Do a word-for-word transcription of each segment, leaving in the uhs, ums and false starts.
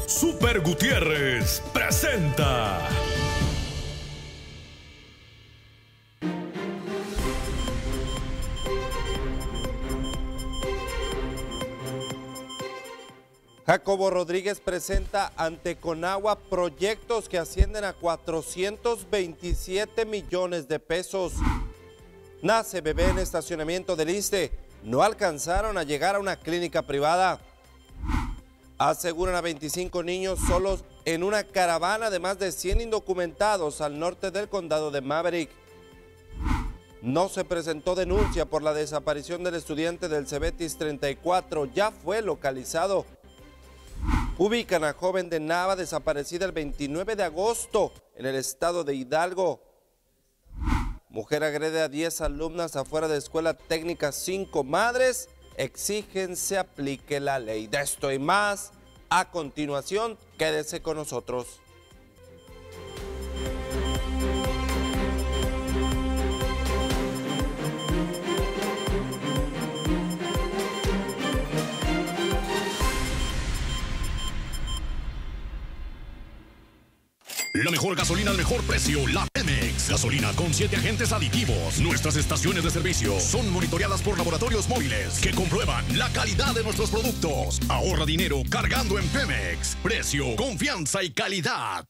Super Gutiérrez presenta. Jacobo Rodríguez presenta ante Conagua proyectos que ascienden a cuatrocientos veintisiete millones de pesos. Nace bebé en estacionamiento del ISSSTE. No alcanzaron a llegar a una clínica privada. Aseguran a veinticinco niños solos en una caravana de más de cien indocumentados al norte del condado de Maverick. No se presentó denuncia por la desaparición del estudiante del Cebetis treinta y cuatro. Ya fue localizado. Ubican a joven de Nava desaparecida el veintinueve de agosto en el estado de Hidalgo. Mujer agrede a diez alumnas afuera de Escuela Técnica cinco. Madres exigen se aplique la ley. De esto y más, a continuación, quédese con nosotros. La mejor gasolina al mejor precio, la Pemex. Gasolina con siete agentes aditivos. Nuestras estaciones de servicio son monitoreadas por laboratorios móviles que comprueban la calidad de nuestros productos. Ahorra dinero cargando en Pemex. Precio, confianza y calidad.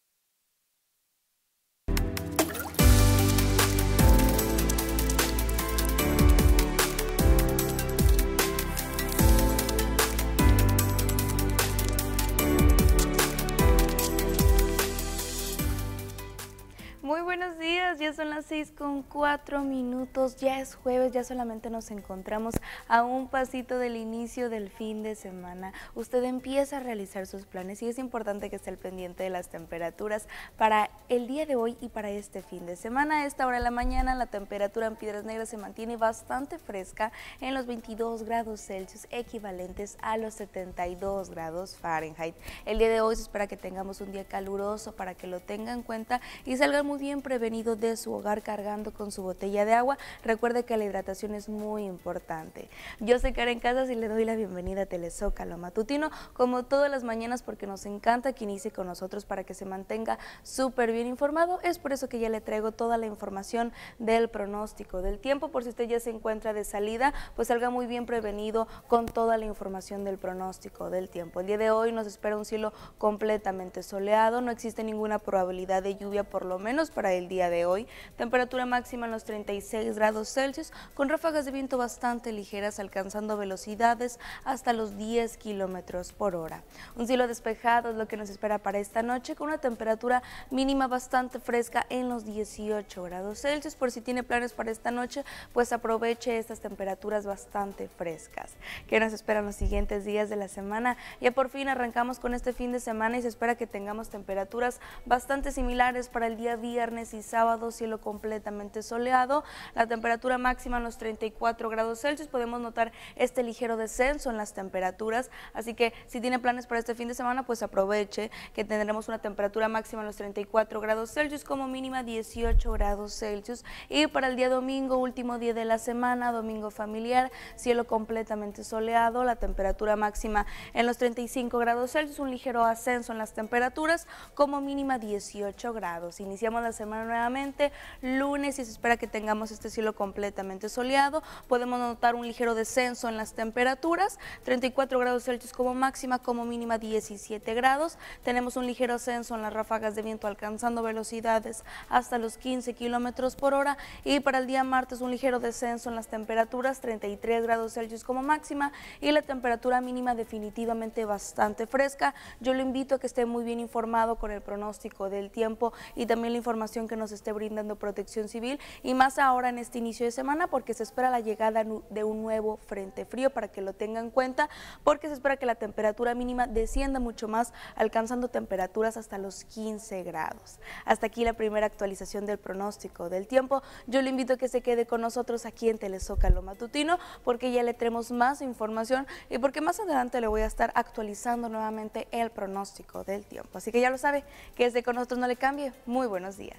Muy buenos días, ya son las seis con cuatro minutos, ya es jueves, ya solamente nos encontramos a un pasito del inicio del fin de semana. Usted empieza a realizar sus planes y es importante que esté al pendiente de las temperaturas para el día de hoy y para este fin de semana. A esta hora de la mañana la temperatura en Piedras Negras se mantiene bastante fresca en los veintidós grados Celsius, equivalentes a los setenta y dos grados Fahrenheit. El día de hoy se espera que tengamos un día caluroso para que lo tenga en cuenta y salgan muy bien prevenido de su hogar cargando con su botella de agua. Recuerde que la hidratación es muy importante. Yo soy Karen Casas y le doy la bienvenida a Telezócalo Matutino, como todas las mañanas, porque nos encanta que inicie con nosotros para que se mantenga súper bien informado. Es por eso que ya le traigo toda la información del pronóstico del tiempo. Por si usted ya se encuentra de salida, pues salga muy bien prevenido con toda la información del pronóstico del tiempo. El día de hoy nos espera un cielo completamente soleado, no existe ninguna probabilidad de lluvia, por lo menos para el día de hoy. Temperatura máxima en los treinta y seis grados Celsius, con ráfagas de viento bastante ligeras, alcanzando velocidades hasta los diez kilómetros por hora. Un cielo despejado es lo que nos espera para esta noche, con una temperatura mínima bastante fresca en los dieciocho grados Celsius. Por si tiene planes para esta noche, pues aproveche estas temperaturas bastante frescas. ¿Qué nos esperan los siguientes días de la semana? Ya por fin arrancamos con este fin de semana y se espera que tengamos temperaturas bastante similares para el día viernes viernes y sábado, cielo completamente soleado, la temperatura máxima en los treinta y cuatro grados Celsius. Podemos notar este ligero descenso en las temperaturas, así que si tiene planes para este fin de semana, pues aproveche que tendremos una temperatura máxima en los treinta y cuatro grados Celsius, como mínima dieciocho grados Celsius. Y para el día domingo, último día de la semana, domingo familiar, cielo completamente soleado, la temperatura máxima en los treinta y cinco grados Celsius, un ligero ascenso en las temperaturas, como mínima dieciocho grados. Iniciamos la semana nuevamente, lunes, y se espera que tengamos este cielo completamente soleado. Podemos notar un ligero descenso en las temperaturas, treinta y cuatro grados Celsius como máxima, como mínima diecisiete grados. Tenemos un ligero ascenso en las ráfagas de viento, alcanzando velocidades hasta los quince kilómetros por hora. Y para el día martes, un ligero descenso en las temperaturas, treinta y tres grados Celsius como máxima, y la temperatura mínima definitivamente bastante fresca. Yo lo invito a que esté muy bien informado con el pronóstico del tiempo y también la información que nos esté brindando Protección Civil, y más ahora en este inicio de semana, porque se espera la llegada de un nuevo frente frío, para que lo tengan en cuenta, porque se espera que la temperatura mínima descienda mucho más, alcanzando temperaturas hasta los quince grados. Hasta aquí la primera actualización del pronóstico del tiempo. Yo le invito a que se quede con nosotros aquí en Telezócalo Matutino, porque ya le traemos más información y porque más adelante le voy a estar actualizando nuevamente el pronóstico del tiempo. Así que ya lo sabe, quédese con nosotros, no le cambie. Muy buenos días.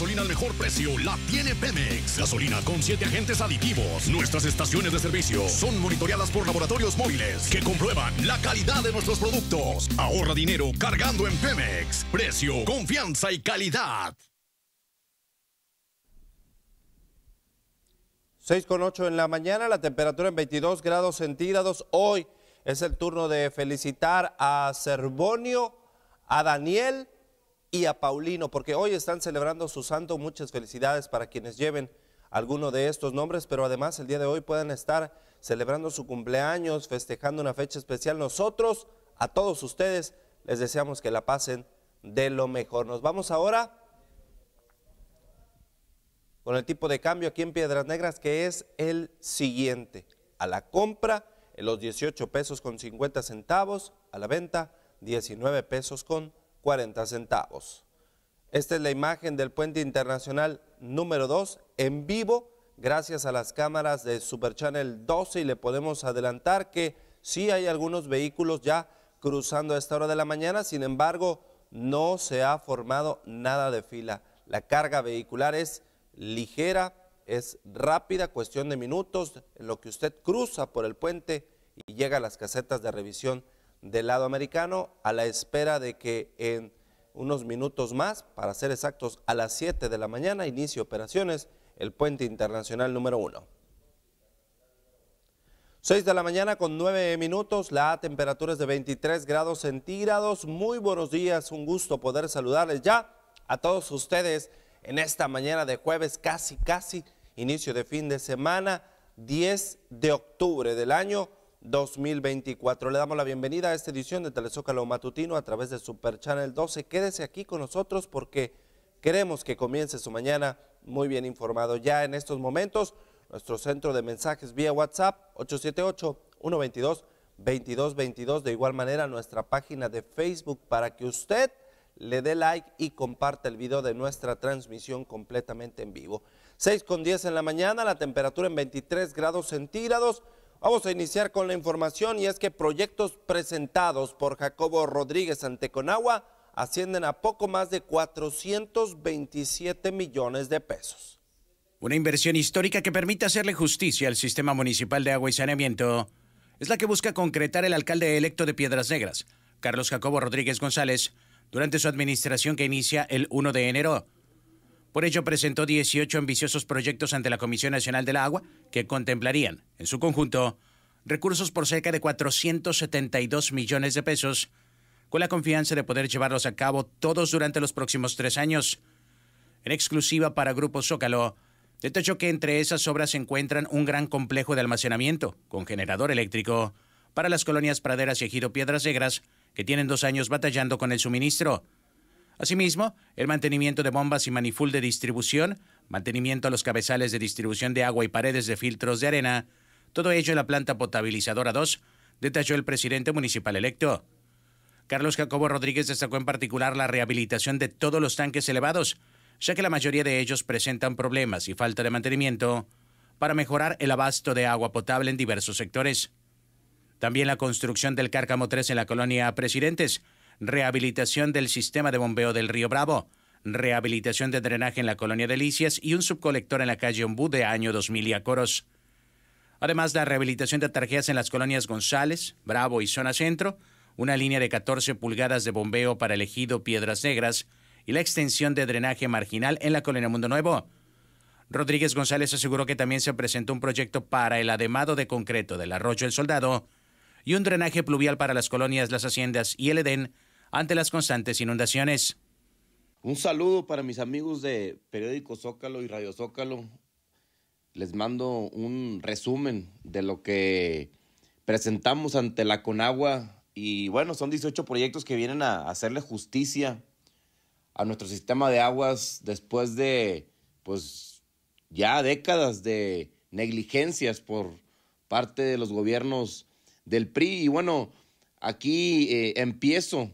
gasolina al mejor precio la tiene Pemex. Gasolina con siete agentes aditivos. Nuestras estaciones de servicio son monitoreadas por laboratorios móviles que comprueban la calidad de nuestros productos. Ahorra dinero cargando en Pemex. Precio, confianza y calidad. seis con ocho en la mañana, la temperatura en veintidós grados centígrados. Hoy es el turno de felicitar a Servonio, a Daniel y a Paulino, porque hoy están celebrando su santo. Muchas felicidades para quienes lleven alguno de estos nombres, pero además el día de hoy pueden estar celebrando su cumpleaños, festejando una fecha especial. Nosotros, a todos ustedes, les deseamos que la pasen de lo mejor. Nos vamos ahora con el tipo de cambio aquí en Piedras Negras, que es el siguiente. A la compra, en los dieciocho pesos con cincuenta centavos, a la venta, diecinueve pesos con cuarenta centavos. Esta es la imagen del puente internacional número dos en vivo, gracias a las cámaras de Super Channel doce, y le podemos adelantar que sí hay algunos vehículos ya cruzando a esta hora de la mañana. Sin embargo, no se ha formado nada de fila. La carga vehicular es ligera, es rápida, cuestión de minutos en lo que usted cruza por el puente y llega a las casetas de revisión del lado americano, a la espera de que en unos minutos más, para ser exactos a las siete de la mañana, inicie operaciones el puente internacional número uno. seis de la mañana con nueve minutos, la temperatura es de veintitrés grados centígrados. Muy buenos días, un gusto poder saludarles ya a todos ustedes en esta mañana de jueves, casi, casi, inicio de fin de semana, diez de octubre del año dos mil veinticuatro. Le damos la bienvenida a esta edición de Telezócalo Matutino a través de Super Channel doce. Quédese aquí con nosotros porque queremos que comience su mañana muy bien informado. Ya en estos momentos, nuestro centro de mensajes vía WhatsApp, ocho siete ocho, uno dos dos, dos dos dos dos. De igual manera, nuestra página de Facebook para que usted le dé like y comparte el video de nuestra transmisión completamente en vivo. seis con diez en la mañana, la temperatura en veintitrés grados centígrados. Vamos a iniciar con la información, y es que proyectos presentados por Jacobo Rodríguez ante Conagua ascienden a poco más de cuatrocientos veintisiete millones de pesos. Una inversión histórica que permite hacerle justicia al sistema municipal de agua y saneamiento es la que busca concretar el alcalde electo de Piedras Negras, Carlos Jacobo Rodríguez González, durante su administración que inicia el primero de enero. Por ello presentó dieciocho ambiciosos proyectos ante la Comisión Nacional del Agua que contemplarían, en su conjunto, recursos por cerca de cuatrocientos setenta y dos millones de pesos, con la confianza de poder llevarlos a cabo todos durante los próximos tres años. En exclusiva para Grupo Zócalo, detalló que entre esas obras se encuentran un gran complejo de almacenamiento con generador eléctrico para las colonias Praderas y Ejido Piedras Negras, que tienen dos años batallando con el suministro. Asimismo, el mantenimiento de bombas y manifold de distribución, mantenimiento a los cabezales de distribución de agua y paredes de filtros de arena, todo ello en la planta potabilizadora dos, detalló el presidente municipal electo. Carlos Jacobo Rodríguez destacó en particular la rehabilitación de todos los tanques elevados, ya que la mayoría de ellos presentan problemas y falta de mantenimiento, para mejorar el abasto de agua potable en diversos sectores. También la construcción del Cárcamo tres en la colonia Presidentes, rehabilitación del sistema de bombeo del Río Bravo, rehabilitación de drenaje en la colonia Delicias y un subcolector en la calle Ombú de año dos mil y Acoros. Además, la rehabilitación de tarjeas en las colonias González, Bravo y Zona Centro, una línea de catorce pulgadas de bombeo para el ejido Piedras Negras y la extensión de drenaje marginal en la colonia Mundo Nuevo. Rodríguez González aseguró que también se presentó un proyecto para el ademado de concreto del Arroyo El Soldado y un drenaje pluvial para las colonias Las Haciendas y El Edén ante las constantes inundaciones. Un saludo para mis amigos de Periódico Zócalo y Radio Zócalo. Les mando un resumen de lo que presentamos ante la Conagua. Y bueno, son dieciocho proyectos que vienen a hacerle justicia a nuestro sistema de aguas después de, pues, ya décadas de negligencias por parte de los gobiernos del P R I. Y bueno, aquí eh, empiezo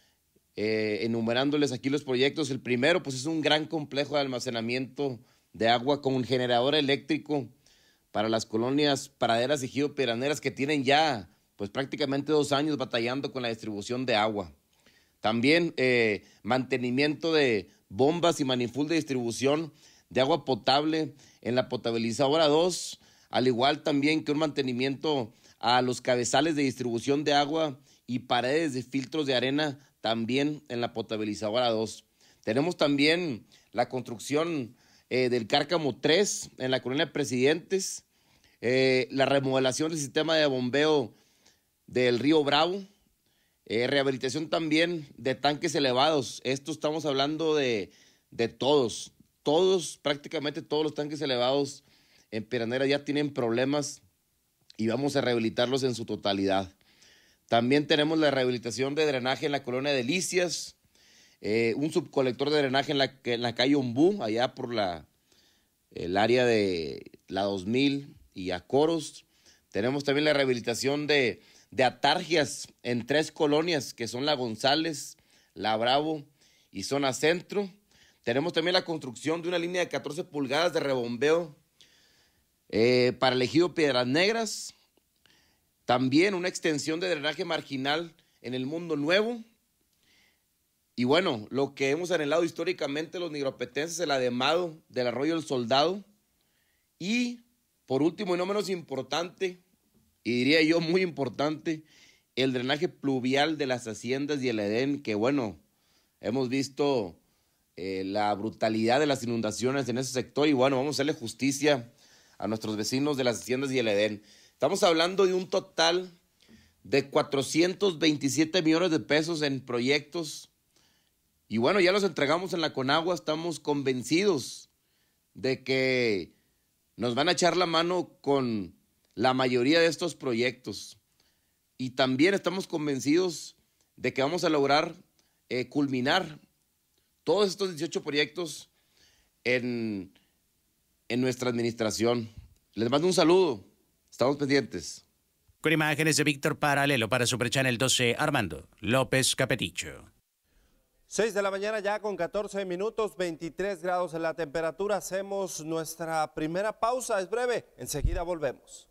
eh, enumerándoles aquí los proyectos. El primero, pues, es un gran complejo de almacenamiento de agua con un generador eléctrico para las colonias Praderas y Ejido Piedras Negras, que tienen ya, pues, prácticamente dos años batallando con la distribución de agua. También eh, mantenimiento de bombas y manifold de distribución de agua potable en la potabilizadora dos, al igual también que un mantenimiento a los cabezales de distribución de agua y paredes de filtros de arena también en la potabilizadora dos. Tenemos también la construcción eh, del Cárcamo tres en la colonia Presidentes, eh, la remodelación del sistema de bombeo del Río Bravo, eh, rehabilitación también de tanques elevados. Esto estamos hablando de, de todos, todos, prácticamente todos los tanques elevados en Piedras ya tienen problemas y vamos a rehabilitarlos en su totalidad. También tenemos la rehabilitación de drenaje en la colonia Delicias, eh, un subcolector de drenaje en la, en la calle Ombú, allá por la, el área de la dos mil y Acoros. Tenemos también la rehabilitación de, de atargias en tres colonias, que son la González, la Bravo y Zona Centro. Tenemos también la construcción de una línea de catorce pulgadas de rebombeo eh, para el ejido Piedras Negras. También una extensión de drenaje marginal en el Mundo Nuevo. Y bueno, lo que hemos anhelado históricamente los nigropetenses, el ademado del Arroyo del Soldado. Y por último y no menos importante, y diría yo muy importante, el drenaje pluvial de las haciendas y el Edén, que bueno, hemos visto eh, la brutalidad de las inundaciones en ese sector y bueno, vamos a hacerle justicia a nuestros vecinos de las haciendas y el Edén. Estamos hablando de un total de cuatrocientos veintisiete millones de pesos en proyectos. Y bueno, ya los entregamos en la Conagua. Estamos convencidos de que nos van a echar la mano con la mayoría de estos proyectos. Y también estamos convencidos de que vamos a lograr eh, culminar todos estos dieciocho proyectos en, en nuestra administración. Les mando un saludo. Estamos pendientes. Con imágenes de Víctor Paralelo para Super Channel doce, Armando López Capeticho. seis de la mañana ya con catorce minutos, veintitrés grados en la temperatura. Hacemos nuestra primera pausa, es breve, enseguida volvemos.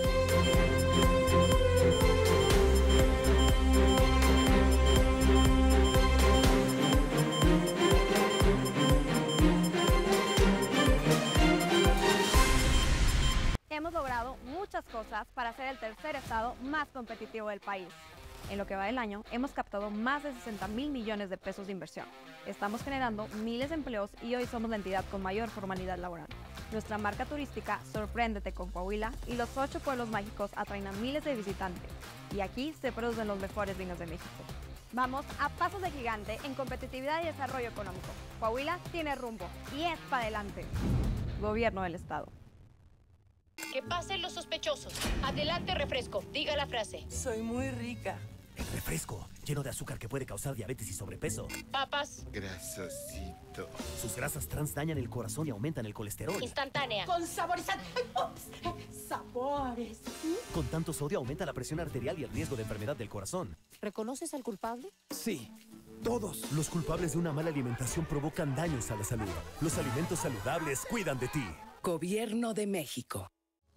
Hemos logrado muchas cosas para ser el tercer estado más competitivo del país. En lo que va del año, hemos captado más de sesenta mil millones de pesos de inversión. Estamos generando miles de empleos y hoy somos la entidad con mayor formalidad laboral. Nuestra marca turística Sorpréndete con Coahuila y los ocho pueblos mágicos atraen a miles de visitantes. Y aquí se producen los mejores vinos de México. Vamos a pasos de gigante en competitividad y desarrollo económico. Coahuila tiene rumbo y es para adelante. Gobierno del Estado. Que pasen los sospechosos. Adelante, refresco. Diga la frase. Soy muy rica. El refresco, lleno de azúcar que puede causar diabetes y sobrepeso. Papas. Grasosito. Sus grasas trans dañan el corazón y aumentan el colesterol. Instantánea. Con saborizante. Sabores. Con tanto sodio aumenta la presión arterial y el riesgo de enfermedad del corazón. ¿Reconoces al culpable? Sí, todos. Los culpables de una mala alimentación provocan daños a la salud. Los alimentos saludables cuidan de ti. Gobierno de México.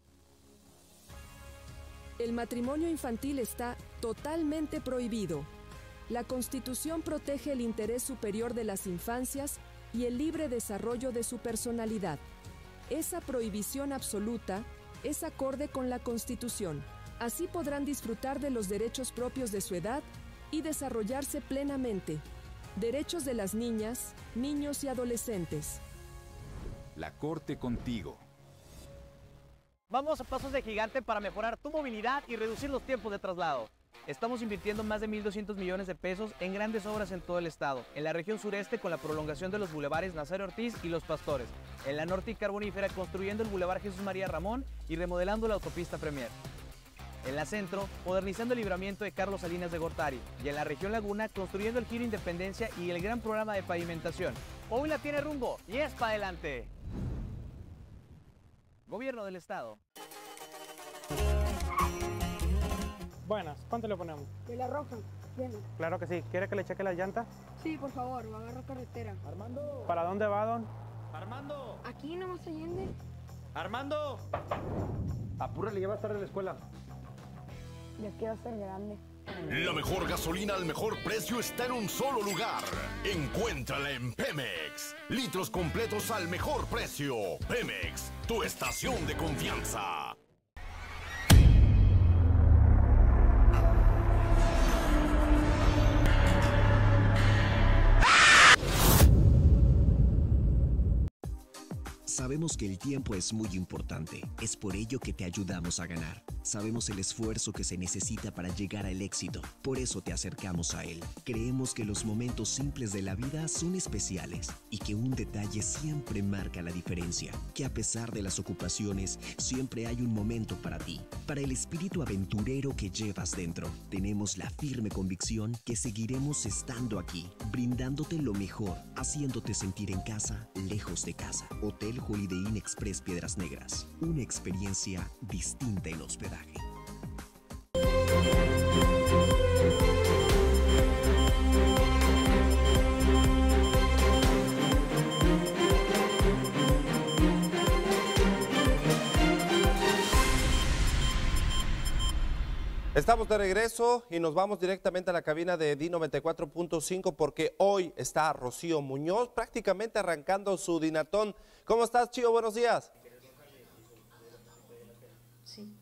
El matrimonio infantil está totalmente prohibido. La Constitución protege el interés superior de las infancias y el libre desarrollo de su personalidad. Esa prohibición absoluta es acorde con la Constitución. Así podrán disfrutar de los derechos propios de su edad y desarrollarse plenamente. Derechos de las niñas, niños y adolescentes. La Corte contigo. Vamos a pasos de gigante para mejorar tu movilidad y reducir los tiempos de traslado. Estamos invirtiendo más de mil doscientos millones de pesos en grandes obras en todo el estado. En la región sureste con la prolongación de los bulevares Nazario Ortiz y Los Pastores. En la norte y carbonífera construyendo el bulevar Jesús María Ramón y remodelando la autopista Premier. En la centro, modernizando el libramiento de Carlos Salinas de Gortari. Y en la región Laguna, construyendo el Giro Independencia y el gran programa de pavimentación. Coahuila tiene rumbo y es para adelante. Gobierno del Estado. Buenas, ¿cuánto le ponemos? De la roja, bien. Claro que sí. ¿Quiere que le cheque las llantas? Sí, por favor, va a agarrar carretera. Armando. ¿Para dónde va, don? Armando. Aquí nomás Allende. Armando. Apúrale, ya va a estar en la escuela. Ya quiero ser grande. La mejor gasolina al mejor precio está en un solo lugar. Encuéntrala en Pemex. Litros completos al mejor precio. Pemex, tu estación de confianza. Sabemos que el tiempo es muy importante, es por ello que te ayudamos a ganar. Sabemos el esfuerzo que se necesita para llegar al éxito, por eso te acercamos a él. Creemos que los momentos simples de la vida son especiales y que un detalle siempre marca la diferencia, que a pesar de las ocupaciones, siempre hay un momento para ti. Para el espíritu aventurero que llevas dentro, tenemos la firme convicción que seguiremos estando aquí, brindándote lo mejor, haciéndote sentir en casa, lejos de casa. Hotel Holiday Inn Express Piedras Negras, una experiencia distinta en hospedaje. Estamos de regreso y nos vamos directamente a la cabina de D noventa y cuatro punto cinco porque hoy está Rocío Muñoz prácticamente arrancando su dinatón. ¿Cómo estás, Chío? Buenos días. Sí.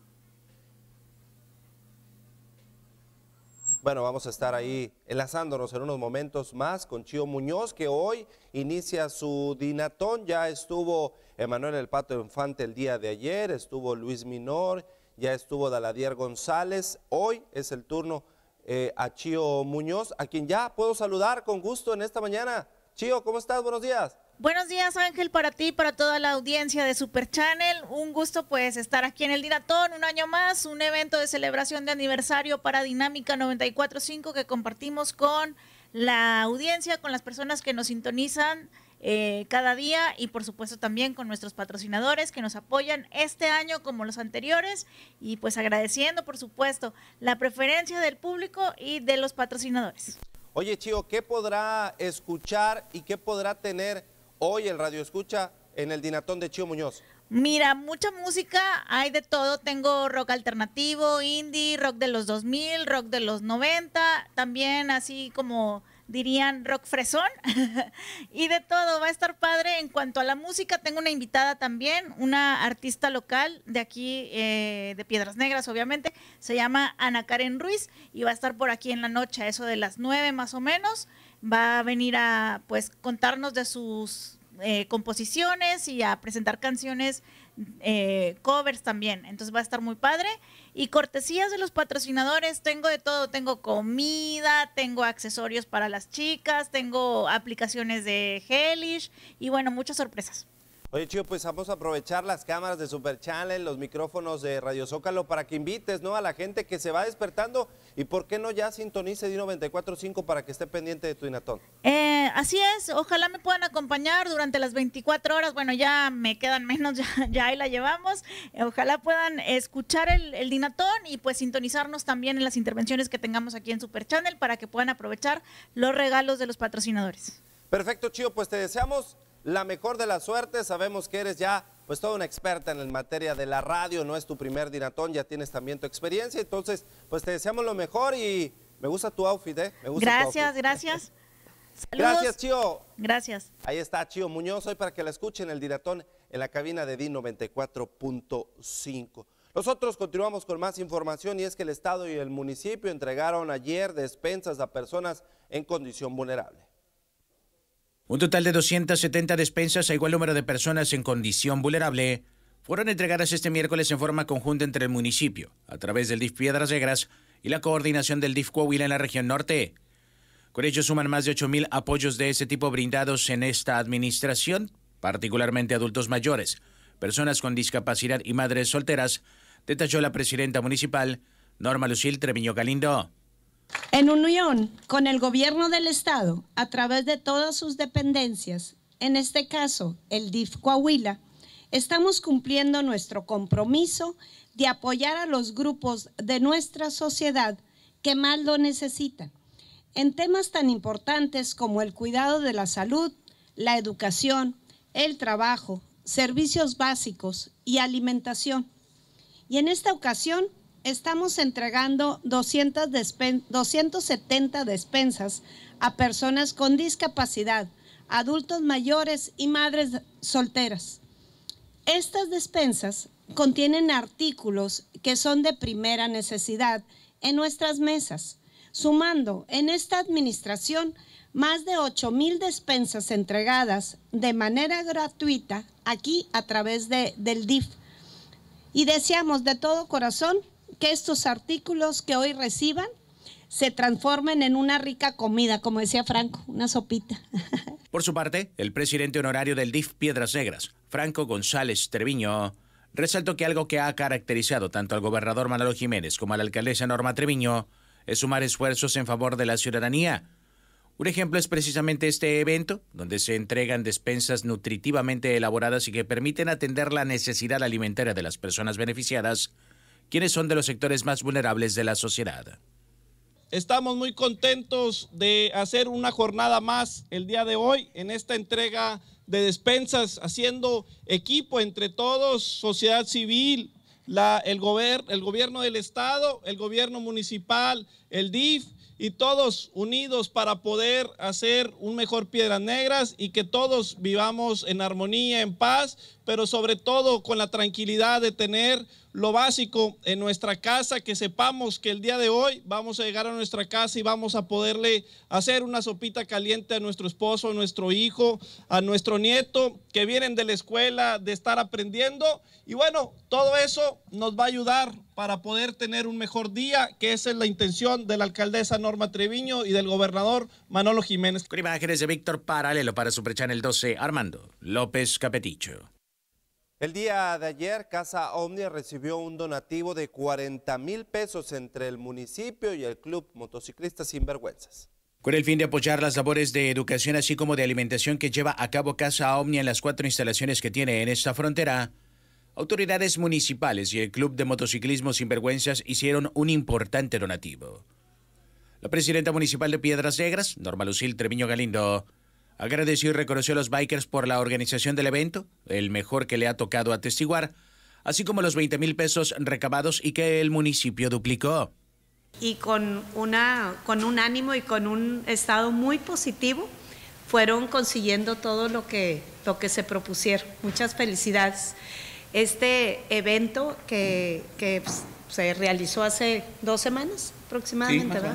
Bueno, vamos a estar ahí enlazándonos en unos momentos más con Chío Muñoz, que hoy inicia su dinatón. Ya estuvo Emanuel El Pato Infante el día de ayer, estuvo Luis Minor, ya estuvo Daladier González. Hoy es el turno eh, a Chío Muñoz, a quien ya puedo saludar con gusto en esta mañana. Chío, ¿cómo estás? Buenos días. Buenos días, Ángel, para ti, para toda la audiencia de Super Channel. Un gusto pues estar aquí en el Dinatón un año más, un evento de celebración de aniversario para Dinámica noventa y cuatro punto cinco que compartimos con la audiencia, con las personas que nos sintonizan eh, cada día y por supuesto también con nuestros patrocinadores que nos apoyan este año como los anteriores y pues agradeciendo por supuesto la preferencia del público y de los patrocinadores. Oye, Chío, ¿qué podrá escuchar y qué podrá tener hoy el Radio Escucha en el Dinatón de Chío Muñoz? Mira, mucha música, hay de todo. Tengo rock alternativo, indie, rock de los dos mil, rock de los noventa, también así como dirían rock fresón y de todo. Va a estar padre. En cuanto a la música, tengo una invitada también, una artista local de aquí, eh, de Piedras Negras, obviamente. Se llama Ana Karen Ruiz y va a estar por aquí en la noche, a eso de las nueve más o menos. Va a venir a pues contarnos de sus eh, composiciones y a presentar canciones eh, covers también. Entonces va a estar muy padre. Y cortesías de los patrocinadores, tengo de todo, tengo comida, tengo accesorios para las chicas, tengo aplicaciones de Hellish y bueno, muchas sorpresas. Oye, Chío, pues vamos a aprovechar las cámaras de Super Channel, los micrófonos de Radio Zócalo para que invites, ¿no?, a la gente que se va despertando y por qué no ya sintonice D noventa y cuatro punto cinco para que esté pendiente de tu dinatón. Eh, así es, ojalá me puedan acompañar durante las veinticuatro horas, bueno, ya me quedan menos, ya, ya ahí la llevamos, ojalá puedan escuchar el, el dinatón y pues sintonizarnos también en las intervenciones que tengamos aquí en Super Channel para que puedan aprovechar los regalos de los patrocinadores. Perfecto, Chío, pues te deseamos la mejor de la suerte. Sabemos que eres ya pues toda una experta en la materia de la radio, no es tu primer dinatón, ya tienes también tu experiencia, entonces pues te deseamos lo mejor y me gusta tu outfit, ¿eh? Me gusta gracias, tu outfit. gracias. Gracias, Chío. Gracias. Ahí está Chío Muñoz, hoy para que la escuchen el dinatón en la cabina de D noventa y cuatro punto cinco. Nosotros continuamos con más información y es que el Estado y el municipio entregaron ayer despensas a personas en condición vulnerable. Un total de doscientas setenta despensas a igual número de personas en condición vulnerable fueron entregadas este miércoles en forma conjunta entre el municipio, a través del D I F Piedras Negras y la coordinación del D I F Coahuila en la región norte. Con ello suman más de ocho mil apoyos de ese tipo brindados en esta administración, particularmente adultos mayores, personas con discapacidad y madres solteras, detalló la presidenta municipal, Norma Lucil Treviño Galindo. En unión con el gobierno del estado, a través de todas sus dependencias, en este caso el D I F Coahuila, estamos cumpliendo nuestro compromiso de apoyar a los grupos de nuestra sociedad que más lo necesitan, en temas tan importantes como el cuidado de la salud, la educación, el trabajo, servicios básicos y alimentación. Y en esta ocasión estamos entregando doscientas despen- doscientas setenta despensas a personas con discapacidad, adultos mayores y madres solteras. Estas despensas contienen artículos que son de primera necesidad en nuestras mesas, sumando en esta administración más de ocho mil despensas entregadas de manera gratuita aquí a través de, del D I F. Y deseamos de todo corazón que estos artículos que hoy reciban se transformen en una rica comida, como decía Franco, una sopita. Por su parte, el presidente honorario del D I F Piedras Negras, Franco González Treviño, resaltó que algo que ha caracterizado tanto al gobernador Manolo Jiménez como a la alcaldesa Norma Treviño es sumar esfuerzos en favor de la ciudadanía. Un ejemplo es precisamente este evento, donde se entregan despensas nutritivamente elaboradas y que permiten atender la necesidad alimentaria de las personas beneficiadas, quienes son de los sectores más vulnerables de la sociedad. Estamos muy contentos de hacer una jornada más el día de hoy en esta entrega de despensas, haciendo equipo entre todos, sociedad civil, la, el, gober, el gobierno del estado, el gobierno municipal, el D I F y todos unidos para poder hacer un mejor Piedras Negras y que todos vivamos en armonía, en paz, pero sobre todo con la tranquilidad de tener lo básico en nuestra casa, que sepamos que el día de hoy vamos a llegar a nuestra casa y vamos a poderle hacer una sopita caliente a nuestro esposo, a nuestro hijo, a nuestro nieto, que vienen de la escuela, de estar aprendiendo. Y bueno, todo eso nos va a ayudar para poder tener un mejor día, que esa es la intención de la alcaldesa Norma Treviño y del gobernador Manolo Jiménez. Con imágenes de Víctor Paralelo para Super Channel doce, Armando López Capeticho. El día de ayer, Casa Omnia recibió un donativo de cuarenta mil pesos entre el municipio y el Club Motociclistas Sinvergüenzas. Con el fin de apoyar las labores de educación así como de alimentación que lleva a cabo Casa Omnia en las cuatro instalaciones que tiene en esta frontera, autoridades municipales y el Club de Motociclismo Sinvergüenzas hicieron un importante donativo. La presidenta municipal de Piedras Negras, Norma Lucil Treviño Galindo, agradeció y reconoció a los bikers por la organización del evento, el mejor que le ha tocado atestiguar, así como los veinte mil pesos recabados y que el municipio duplicó. Y con, una, con un ánimo y con un estado muy positivo, fueron consiguiendo todo lo que, lo que se propusieron. Muchas felicidades. Este evento que, que pues, se realizó hace dos semanas aproximadamente, sí, ¿verdad?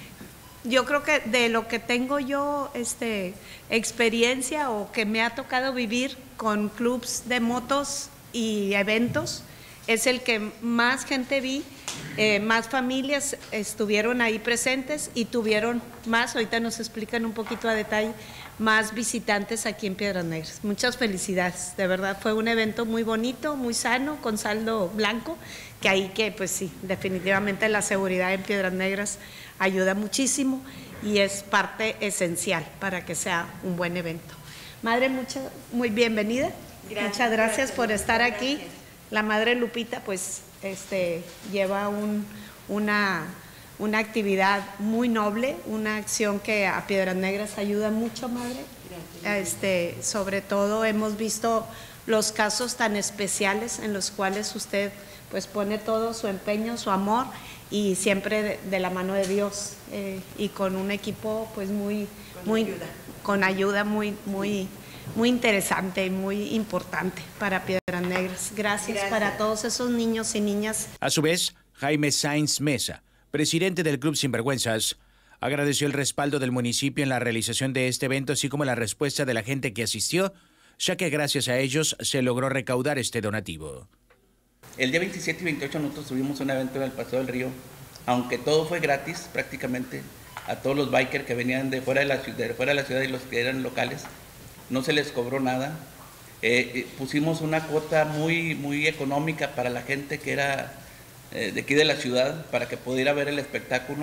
Yo creo que de lo que tengo yo este, experiencia o que me ha tocado vivir con clubs de motos y eventos, es el que más gente vi, eh, más familias estuvieron ahí presentes y tuvieron más, ahorita nos explican un poquito a detalle, más visitantes aquí en Piedras Negras. Muchas felicidades, de verdad fue un evento muy bonito, muy sano, con saldo blanco, que ahí que pues sí, definitivamente la seguridad en Piedras Negras ayuda muchísimo y es parte esencial para que sea un buen evento. Madre, mucha, muy bienvenida. Gracias, muchas gracias, gracias por estar aquí. Gracias. La madre Lupita pues este, lleva un, una, una actividad muy noble, una acción que a Piedras Negras ayuda mucho, madre. Gracias. Este, sobre todo hemos visto los casos tan especiales en los cuales usted pues pone todo su empeño, su amor y siempre de, de la mano de Dios eh, y con un equipo pues muy, con muy ayuda. con ayuda muy, muy, muy interesante y muy importante para Piedras Negras. Gracias, Gracias para todos esos niños y niñas. A su vez, Jaime Sainz Mesa, presidente del Club Sinvergüenzas, agradeció el respaldo del municipio en la realización de este evento, así como la respuesta de la gente que asistió, ya que gracias a ellos se logró recaudar este donativo. El día veintisiete y veintiocho nosotros tuvimos un evento en el Paseo del Río, aunque todo fue gratis prácticamente, a todos los bikers que venían de fuera de la ciudad, de fuera de la ciudad y los que eran locales, no se les cobró nada. Eh, eh, pusimos una cuota muy, muy económica para la gente que era eh, de aquí de la ciudad, para que pudiera ver el espectáculo.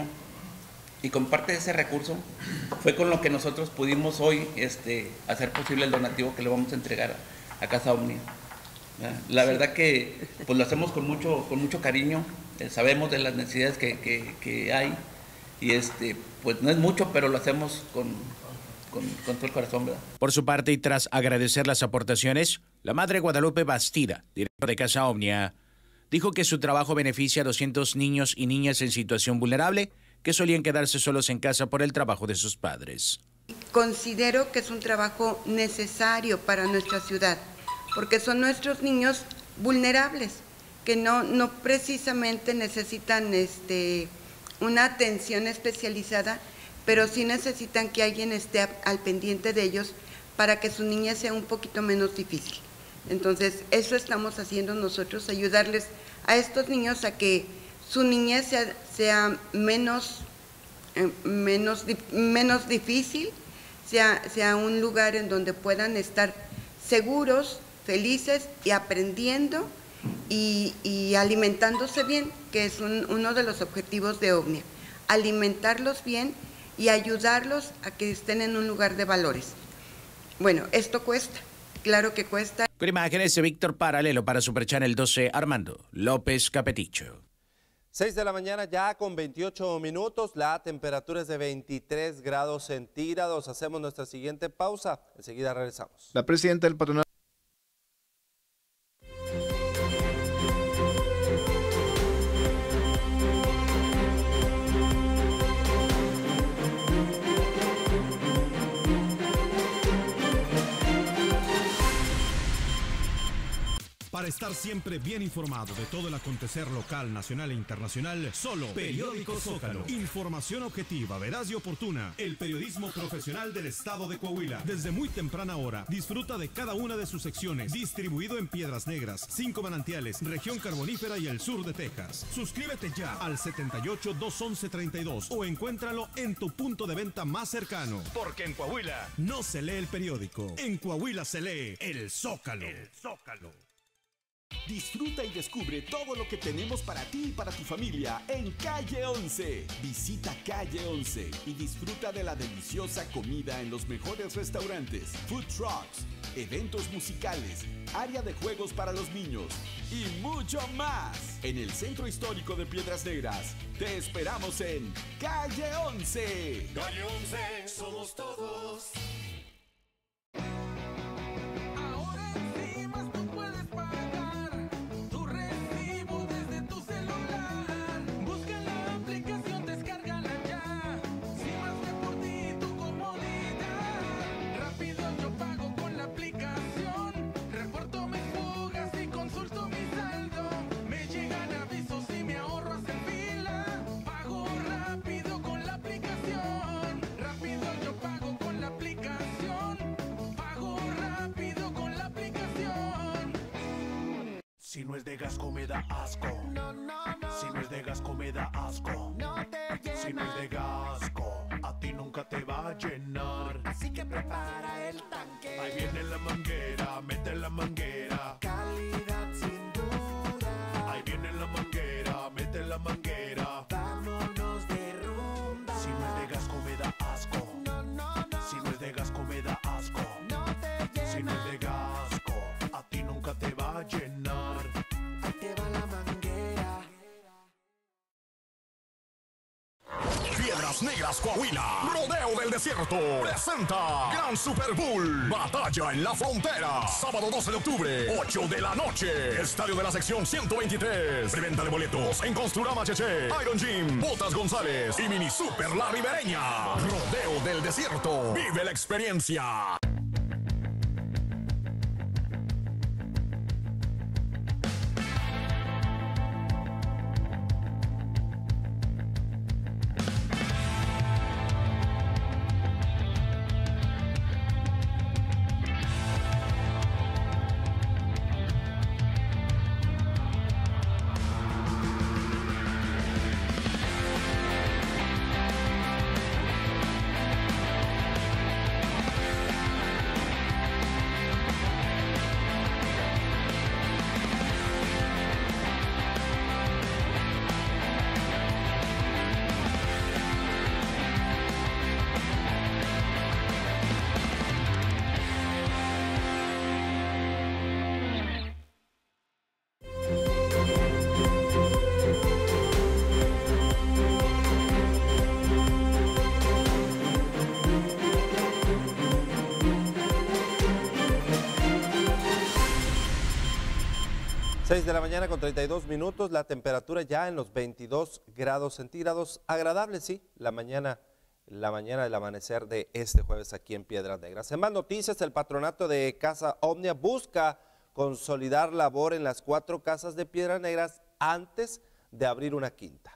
Y con parte de ese recurso fue con lo que nosotros pudimos hoy este, hacer posible el donativo que le vamos a entregar a, a Casa Omnia. La verdad que pues lo hacemos con mucho, con mucho cariño, eh, sabemos de las necesidades que, que, que hay y este, pues no es mucho, pero lo hacemos con, con, con todo el corazón, ¿verdad? Por su parte y tras agradecer las aportaciones, la madre Guadalupe Bastida, directora de Casa Omnia, Dijo que su trabajo beneficia a doscientos niños y niñas en situación vulnerable que solían quedarse solos en casa por el trabajo de sus padres. Considero que es un trabajo necesario para nuestra ciudad, porque son nuestros niños vulnerables, que no, no precisamente necesitan este, una atención especializada, pero sí necesitan que alguien esté al pendiente de ellos para que su niñez sea un poquito menos difícil. Entonces, eso estamos haciendo nosotros, ayudarles a estos niños a que su niñez sea, sea menos, eh, menos, menos difícil, sea, sea un lugar en donde puedan estar seguros, felices y aprendiendo y, y alimentándose bien, que es un, uno de los objetivos de OVNIA, alimentarlos bien y ayudarlos a que estén en un lugar de valores. Bueno, esto cuesta, claro que cuesta. Con imágenes de Víctor Paralelo para Superchannel doce, Armando López Capeticho. seis de la mañana ya con veintiocho minutos, la temperatura es de veintitrés grados centígrados. Hacemos nuestra siguiente pausa, enseguida regresamos. La presidenta del patronato. Para estar siempre bien informado de todo el acontecer local, nacional e internacional, solo Periódico Zócalo. Información objetiva, veraz y oportuna. El periodismo profesional del estado de Coahuila. Desde muy temprana hora, disfruta de cada una de sus secciones. Distribuido en Piedras Negras, Cinco Manantiales, Región Carbonífera y el sur de Texas. Suscríbete ya al setenta y ocho, doscientos once, treinta y dos o encuéntralo en tu punto de venta más cercano. Porque en Coahuila no se lee el periódico. En Coahuila se lee el Zócalo. El Zócalo. Disfruta y descubre todo lo que tenemos para ti y para tu familia en Calle once. Visita Calle once y disfruta de la deliciosa comida en los mejores restaurantes, food trucks, eventos musicales, área de juegos para los niños y mucho más. En el Centro Histórico de Piedras Negras, te esperamos en Calle once. Calle once, somos todos. Si no es de Gasco me da asco. No, no, no. Si no es de Gasco me da asco. No te llena. Si no es de Gasco, a ti nunca te va a llenar. Así que prepara el tanque. Ahí viene la manguera, mete la manguera. Calidad sin duda. Ahí viene la manguera, mete la manguera. Vámonos de rumba. Si no es de Gasco me da asco. No, no, no. Si no es de Gasco me da asco. No te llena. Si no es de Gasco, a ti nunca te va a llenar. Piedras Negras, Coahuila, Rodeo del Desierto, presenta Gran Super Bowl, Batalla en la Frontera, sábado doce de octubre, ocho de la noche, Estadio de la Sección ciento veintitrés, preventa de boletos en Construrama Cheche, Iron Gym, Botas González y Mini Super La Ribereña. Rodeo del Desierto, vive la experiencia. seis de la mañana con treinta y dos minutos, la temperatura ya en los veintidós grados centígrados. Agradable, sí, la mañana, la mañana del amanecer de este jueves aquí en Piedras Negras. En más noticias, el patronato de Casa Omnia busca consolidar labor en las cuatro casas de Piedras Negras antes de abrir una quinta.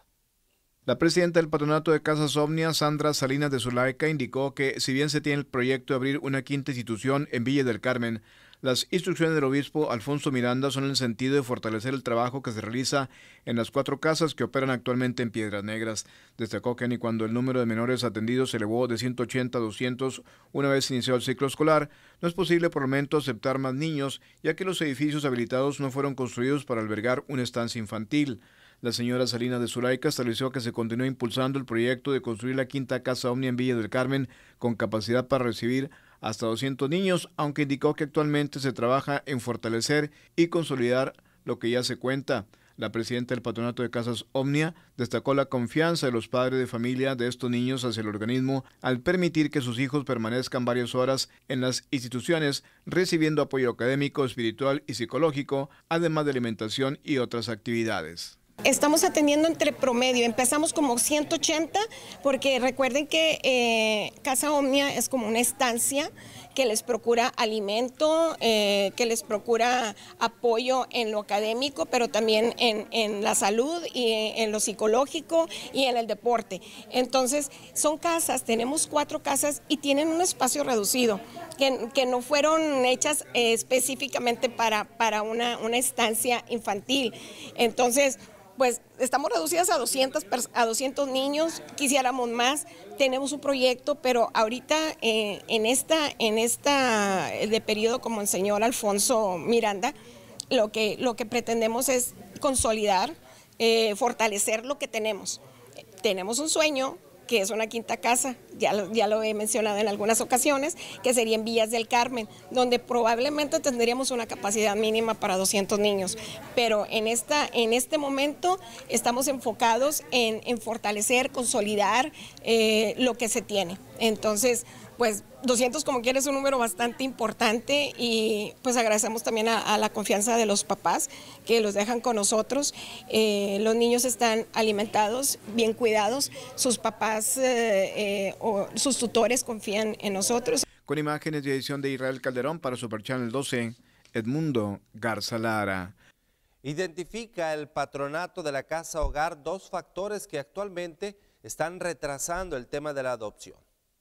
La presidenta del Patronato de Casas Omnia, Sandra Salinas de Zulaika, indicó que si bien se tiene el proyecto de abrir una quinta institución en Villa del Carmen, las instrucciones del obispo Alfonso Miranda son en el sentido de fortalecer el trabajo que se realiza en las cuatro casas que operan actualmente en Piedras Negras. Destacó que ni cuando el número de menores atendidos se elevó de ciento ochenta a doscientos una vez iniciado el ciclo escolar, no es posible por el momento aceptar más niños, ya que los edificios habilitados no fueron construidos para albergar una estancia infantil. La señora Salinas de Zulaika estableció que se continúa impulsando el proyecto de construir la quinta Casa Omnia en Villa del Carmen con capacidad para recibir hasta doscientos niños, aunque indicó que actualmente se trabaja en fortalecer y consolidar lo que ya se cuenta. La presidenta del Patronato de Casas Omnia destacó la confianza de los padres de familia de estos niños hacia el organismo al permitir que sus hijos permanezcan varias horas en las instituciones recibiendo apoyo académico, espiritual y psicológico, además de alimentación y otras actividades. Estamos atendiendo entre promedio, empezamos como ciento ochenta, porque recuerden que eh, Casa Omnia es como una estancia que les procura alimento, eh, que les procura apoyo en lo académico, pero también en, en la salud y en lo psicológico y en el deporte. Entonces, son casas, tenemos cuatro casas y tienen un espacio reducido, que, que no fueron hechas eh, específicamente para, para una, una estancia infantil. Entonces, pues estamos reducidas a doscientos, a doscientos niños, quisiéramos más, tenemos un proyecto, pero ahorita eh, en esta, en esta de periodo, como el señor Alfonso Miranda, lo que, lo que pretendemos es consolidar, eh, fortalecer lo que tenemos. Tenemos un sueño, que es una quinta casa, ya lo, ya lo he mencionado en algunas ocasiones, que sería en Villas del Carmen, donde probablemente tendríamos una capacidad mínima para doscientos niños, pero en, esta, en este momento estamos enfocados en, en fortalecer, consolidar eh, lo que se tiene. Entonces, pues doscientos como quiera es un número bastante importante y pues agradecemos también a, a la confianza de los papás que los dejan con nosotros. Eh, los niños están alimentados, bien cuidados, sus papás eh, eh, o sus tutores confían en nosotros. Con imágenes de edición de Israel Calderón para Super Channel doce, Edmundo Garza Lara. Identifica el patronato de la Casa Hogar dos factores que actualmente están retrasando el tema de la adopción.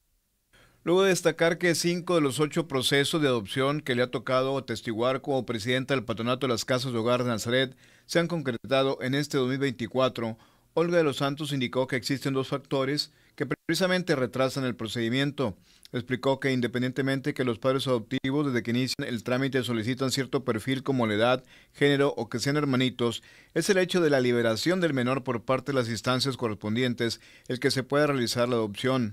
Luego de destacar que cinco de los ocho procesos de adopción que le ha tocado atestiguar como presidenta del Patronato de las Casas de Hogar de Nazaret se han concretado en este dos mil veinticuatro, Olga de los Santos indicó que existen dos factores que precisamente retrasan el procedimiento. Explicó que independientemente que los padres adoptivos desde que inician el trámite solicitan cierto perfil como la edad, género o que sean hermanitos, es el hecho de la liberación del menor por parte de las instancias correspondientes el que se pueda realizar la adopción.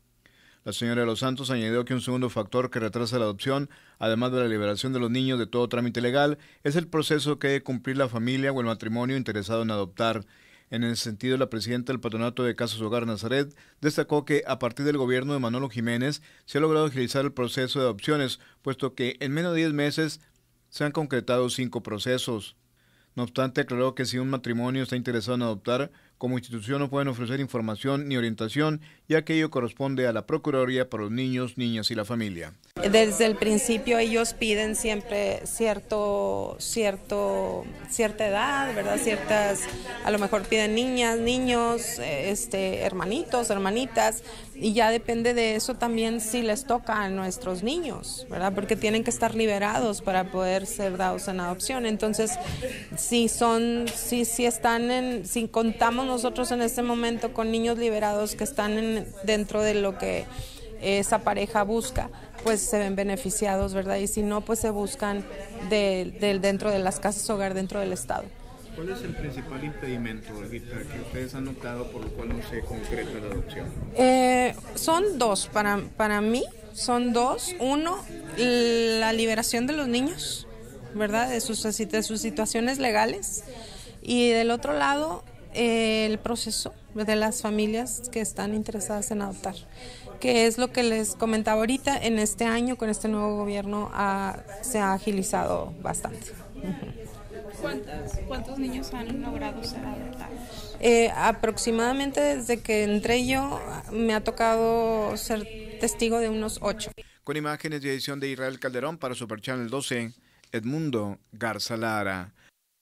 La señora de los Santos añadió que un segundo factor que retrasa la adopción, además de la liberación de los niños de todo trámite legal, es el proceso que debe cumplir la familia o el matrimonio interesado en adoptar. En ese sentido, la presidenta del Patronato de Casas Hogar Nazaret destacó que a partir del gobierno de Manolo Jiménez se ha logrado agilizar el proceso de adopciones, puesto que en menos de diez meses se han concretado cinco procesos. No obstante, aclaró que si un matrimonio está interesado en adoptar, como institución no pueden ofrecer información ni orientación, ya que ello corresponde a la Procuraduría para los niños, niñas y la familia. Desde el principio ellos piden siempre cierto, cierto, cierta edad, ¿verdad? Ciertas, a lo mejor piden niñas, niños, este, hermanitos, hermanitas, y ya depende de eso también si les toca a nuestros niños, ¿verdad? Porque tienen que estar liberados para poder ser dados en adopción. Entonces, si son, si, si están en, si contamos nosotros en este momento con niños liberados que están en, dentro de lo que esa pareja busca, pues se ven beneficiados, ¿verdad? Y si no, pues se buscan de, de, dentro de las casas hogar, dentro del Estado. ¿Cuál es el principal impedimento, Olguita, que ustedes han notado por lo cual no se concreta la adopción? Eh, son dos, para, para mí, son dos. Uno, la liberación de los niños, ¿verdad? De sus, de sus situaciones legales. Y del otro lado, eh, el proceso de las familias que están interesadas en adoptar, que es lo que les comentaba ahorita. En este año, con este nuevo gobierno, ha, se ha agilizado bastante. ¿Cuántos, ¿Cuántos niños han logrado ser adoptados? Eh, aproximadamente desde que entré yo, me ha tocado ser testigo de unos ocho. Con imágenes y edición de Israel Calderón para Super Channel doce, Edmundo Garza Lara.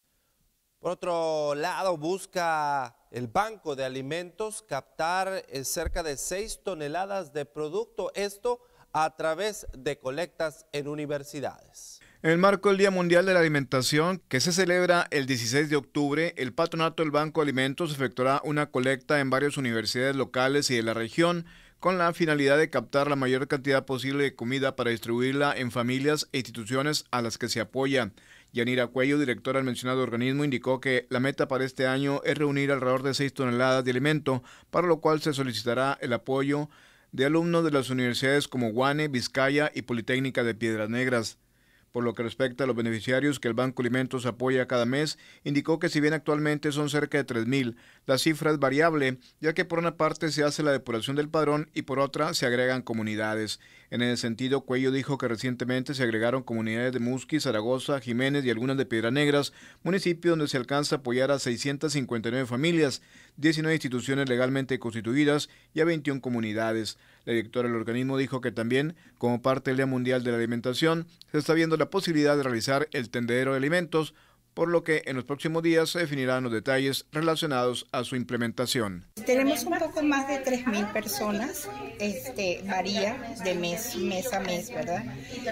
Por otro lado, busca el Banco de Alimentos captar cerca de seis toneladas de producto, esto a través de colectas en universidades. En el marco del Día Mundial de la Alimentación, que se celebra el dieciséis de octubre, el Patronato del Banco de Alimentos efectuará una colecta en varias universidades locales y de la región con la finalidad de captar la mayor cantidad posible de comida para distribuirla en familias e instituciones a las que se apoya. Yanira Cuello, directora del mencionado organismo, indicó que la meta para este año es reunir alrededor de seis toneladas de alimento, para lo cual se solicitará el apoyo de alumnos de las universidades como UANE, Vizcaya y Politécnica de Piedras Negras. Por lo que respecta a los beneficiarios que el Banco Alimentos apoya cada mes, indicó que si bien actualmente son cerca de tres mil, la cifra es variable, ya que por una parte se hace la depuración del padrón y por otra se agregan comunidades. En ese sentido, Cuello dijo que recientemente se agregaron comunidades de Musqui, Zaragoza, Jiménez y algunas de Piedras Negras, municipio donde se alcanza a apoyar a seiscientas cincuenta y nueve familias, diecinueve instituciones legalmente constituidas y a veintiuna comunidades. La directora del organismo dijo que también, como parte del Día Mundial de la Alimentación, se está viendo la posibilidad de realizar el tendedero de alimentos, por lo que en los próximos días se definirán los detalles relacionados a su implementación. Tenemos un poco más de tres mil personas, este, varía de mes, mes a mes, ¿verdad?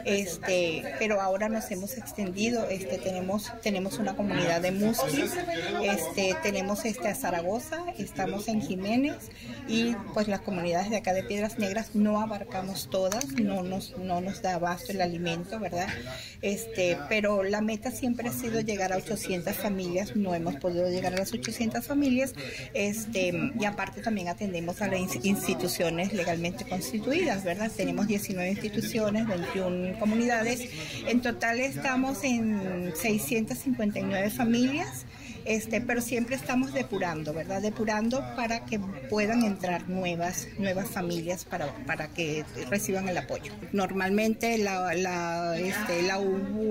Este, pero ahora nos hemos extendido, este, tenemos, tenemos una comunidad de Musqui, este, tenemos este, a Zaragoza, estamos en Jiménez y pues las comunidades de acá de Piedras Negras no abarcamos todas, no nos, no nos da abasto el alimento, ¿verdad? Este, pero la meta siempre ha sido llegar a ochocientas familias, no hemos podido llegar a las ochocientas familias, este, y aparte también atendemos a las instituciones legalmente constituidas, ¿verdad? Tenemos diecinueve instituciones, veintiuna comunidades, en total estamos en seiscientas cincuenta y nueve familias, este, pero siempre estamos depurando, ¿verdad? Depurando para que puedan entrar nuevas, nuevas familias para, para que reciban el apoyo. Normalmente la, la, este, la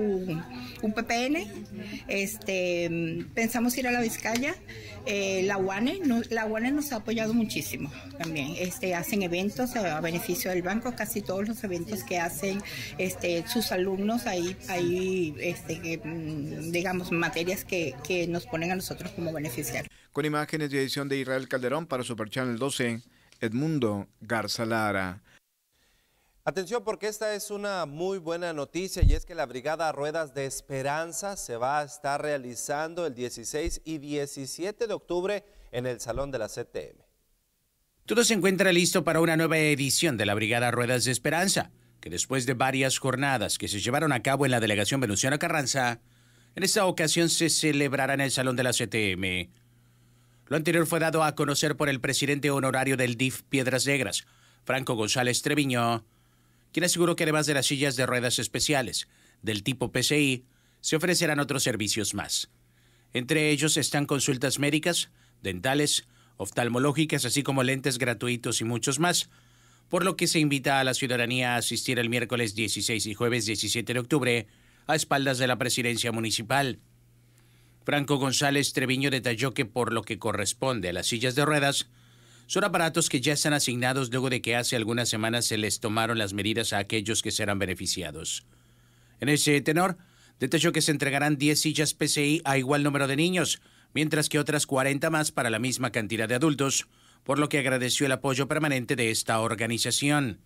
U P P N, este, pensamos ir a la Vizcaya, eh, la UANE, no, la UANE nos ha apoyado muchísimo también, este, hacen eventos a, a beneficio del banco, casi todos los eventos que hacen este, sus alumnos, hay, hay este, que, digamos, materias que, que nos ponen a nosotros como beneficiarios. Con imágenes y edición de Israel Calderón para Super Channel doce, Edmundo Garza Lara. Atención, porque esta es una muy buena noticia y es que la Brigada Ruedas de Esperanza se va a estar realizando el dieciséis y diecisiete de octubre en el Salón de la C T M. Todo se encuentra listo para una nueva edición de la Brigada Ruedas de Esperanza, que después de varias jornadas que se llevaron a cabo en la delegación Venustiano Carranza, en esta ocasión se celebrará en el Salón de la C T M. Lo anterior fue dado a conocer por el presidente honorario del D I F Piedras Negras, Franco González Treviño, quien aseguró que además de las sillas de ruedas especiales del tipo P C I, se ofrecerán otros servicios más. Entre ellos están consultas médicas, dentales, oftalmológicas, así como lentes gratuitos y muchos más, por lo que se invita a la ciudadanía a asistir el miércoles dieciséis y jueves diecisiete de octubre a espaldas de la presidencia municipal. Franco González Treviño detalló que por lo que corresponde a las sillas de ruedas, son aparatos que ya están asignados luego de que hace algunas semanas se les tomaron las medidas a aquellos que serán beneficiados. En ese tenor, detalló que se entregarán diez sillas P C I a igual número de niños, mientras que otras cuarenta más para la misma cantidad de adultos, por lo que agradeció el apoyo permanente de esta organización.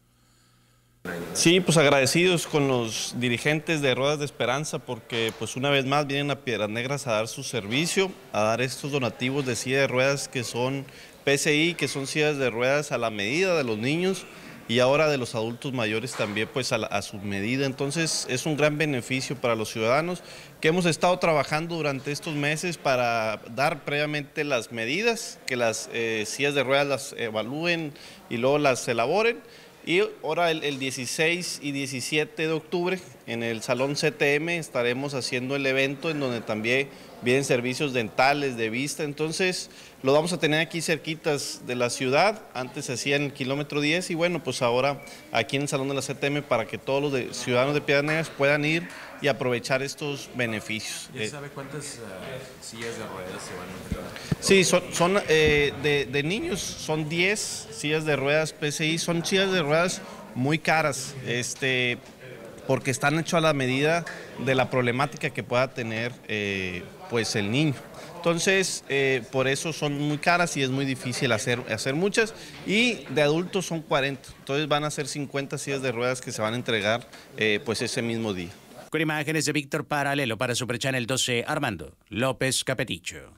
Sí, pues agradecidos con los dirigentes de Ruedas de Esperanza porque pues una vez más vienen a Piedras Negras a dar su servicio, a dar estos donativos de silla de ruedas que son P C I, que son sillas de ruedas a la medida de los niños y ahora de los adultos mayores también pues a, la, a su medida. Entonces es un gran beneficio para los ciudadanos que hemos estado trabajando durante estos meses para dar previamente las medidas, que las eh, sillas de ruedas las evalúen y luego las elaboren. Y ahora el, el dieciséis y diecisiete de octubre en el Salón C T M estaremos haciendo el evento en donde también vienen servicios dentales, de vista. Entonces lo vamos a tener aquí cerquitas de la ciudad. Antes se hacía en el kilómetro diez y bueno, pues ahora aquí en el Salón de la C T M para que todos los de, ciudadanos de Piedras Negras puedan ir y aprovechar estos beneficios. ¿Ya sabe cuántas uh, sillas de ruedas se van a entregar? Sí, son, son eh, de, de niños, son diez sillas de ruedas P S I, son sillas de ruedas muy caras, este, porque están hechas a la medida de la problemática que pueda tener eh, pues el niño. Entonces, eh, por eso son muy caras y es muy difícil hacer, hacer muchas. Y de adultos son cuarenta, entonces van a ser cincuenta sillas de ruedas que se van a entregar eh, pues ese mismo día. Con imágenes de Víctor Paralelo para Super Channel doce, Armando López Capeticho.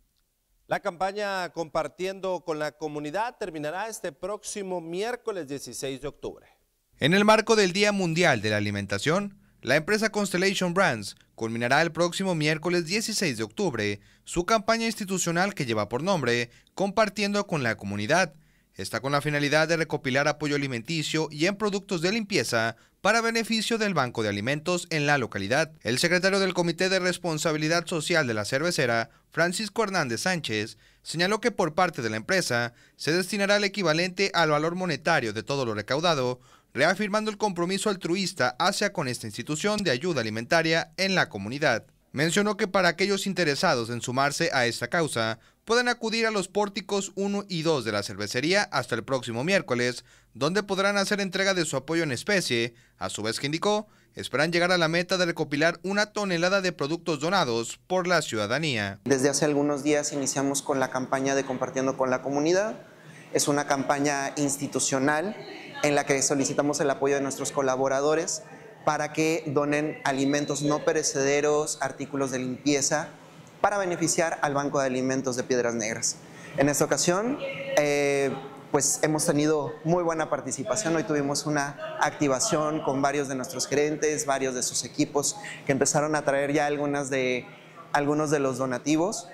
La campaña Compartiendo con la Comunidad terminará este próximo miércoles dieciséis de octubre. En el marco del Día Mundial de la Alimentación, la empresa Constellation Brands culminará el próximo miércoles dieciséis de octubre su campaña institucional que lleva por nombre Compartiendo con la Comunidad. Está con la finalidad de recopilar apoyo alimenticio y en productos de limpieza para beneficio del Banco de Alimentos en la localidad. El secretario del Comité de Responsabilidad Social de la Cervecera, Francisco Hernández Sánchez, señaló que por parte de la empresa se destinará el equivalente al valor monetario de todo lo recaudado, reafirmando el compromiso altruista hacia con esta institución de ayuda alimentaria en la comunidad. Mencionó que para aquellos interesados en sumarse a esta causa, pueden acudir a los pórticos uno y dos de la cervecería hasta el próximo miércoles, donde podrán hacer entrega de su apoyo en especie. A su vez que indicó, esperan llegar a la meta de recopilar una tonelada de productos donados por la ciudadanía. Desde hace algunos días iniciamos con la campaña de Compartiendo con la Comunidad. Es una campaña institucional en la que solicitamos el apoyo de nuestros colaboradores para que donen alimentos no perecederos, artículos de limpieza, para beneficiar al Banco de Alimentos de Piedras Negras. En esta ocasión, eh, pues hemos tenido muy buena participación. Hoy tuvimos una activación con varios de nuestros gerentes, varios de sus equipos, que empezaron a traer ya algunas de, algunos de los donativos.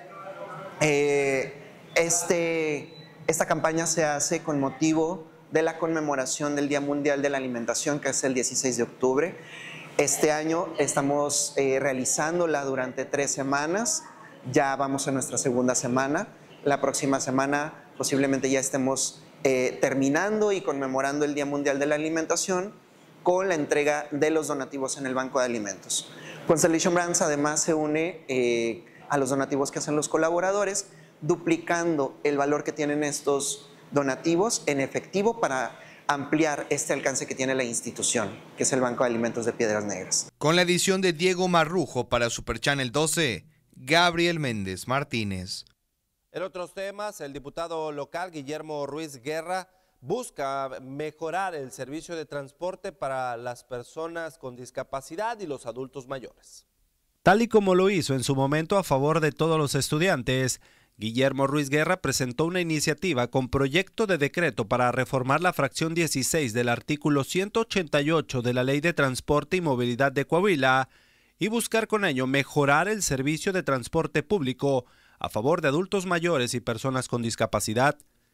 Eh, este, esta campaña se hace con motivo de la conmemoración del Día Mundial de la Alimentación, que es el dieciséis de octubre. Este año estamos eh, realizándola durante tres semanas, ya vamos a nuestra segunda semana. La próxima semana posiblemente ya estemos eh, terminando y conmemorando el Día Mundial de la Alimentación con la entrega de los donativos en el Banco de Alimentos. Constellation Brands además se une eh, a los donativos que hacen los colaboradores, duplicando el valor que tienen estos donativos en efectivo para ampliar este alcance que tiene la institución, que es el Banco de Alimentos de Piedras Negras. Con la edición de Diego Marrujo para Super Channel doce, Gabriel Méndez Martínez. En otros temas, el diputado local Guillermo Ruiz Guerra busca mejorar el servicio de transporte para las personas con discapacidad y los adultos mayores. Tal y como lo hizo en su momento a favor de todos los estudiantes, Guillermo Ruiz Guerra presentó una iniciativa con proyecto de decreto para reformar la fracción dieciséis del artículo ciento ochenta y ocho de la Ley de Transporte y Movilidad de Coahuila y buscar con ello mejorar el servicio de transporte público a favor de adultos mayores y personas con discapacidad.